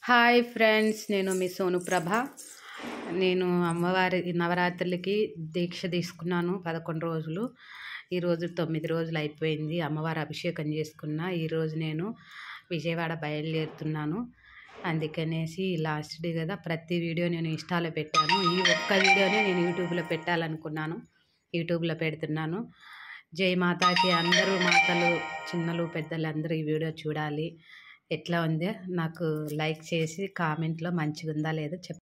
Hi friends, నేను మీ సోను ప్రభ. నేను అమ్మవారి నవరాత్రులకి దీక్ష తీసుకున్నాను 11 రోజులు. ఈరోజు 9 రోజులు అయిపోయింది. అమ్మవారి అభిషేకం చేసుకున్న. ఈరోజు నేను విజయవాడ బయలుదేరుతున్నాను. అందుకనేసి లాస్ట్ డే కదా, ప్రతి వీడియో నేను ఇన్స్టాలో పెట్టాను. ఈ ఒక్క వీడియోనే నేను యూట్యూబ్లో పెట్టాలనుకున్నాను. యూట్యూబ్లో పెడుతున్నాను. జై మాతాకి. అందరూ మాతలు, చిన్నలు, పెద్దలు అందరూ ఈ వీడియో చూడాలి. ఎట్లా ఉందో నాకు లైక్ చేసి కామెంట్లో మంచిగా ఉందా లేదో